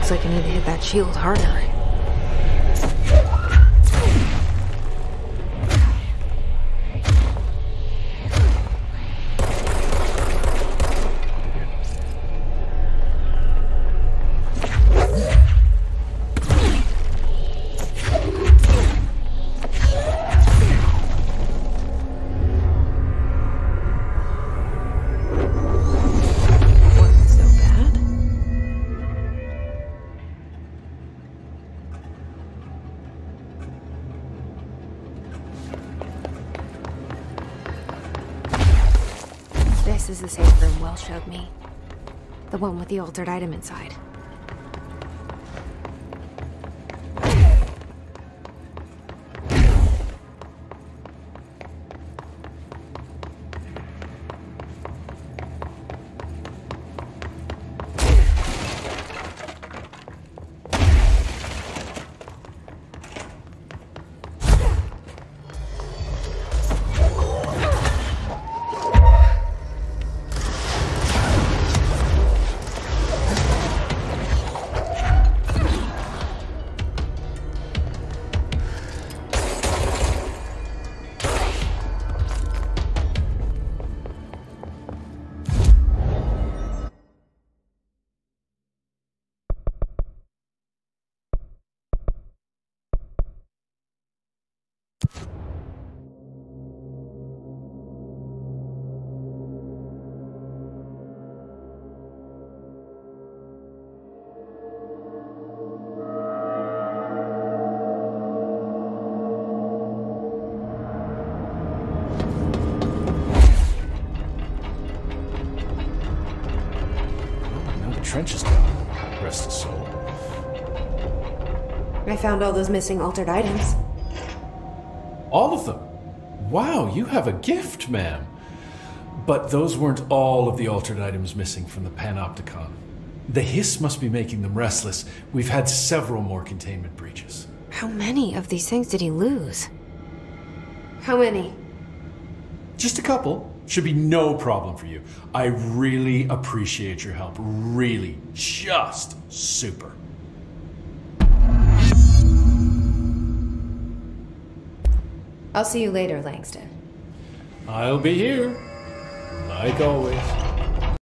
Looks like I need to hit that shield harder. This is the safe room Will showed me. The one with the altered item inside. Trench is down. Rest his soul. I found all those missing altered items. All of them? Wow, you have a gift, ma'am. But those weren't all of the altered items missing from the Panopticon. The hiss must be making them restless. We've had several more containment breaches. How many of these things did he lose? How many? Just a couple. Should be no problem for you. I really appreciate your help. Really. Just super. I'll see you later, Langston. I'll be here. Like always.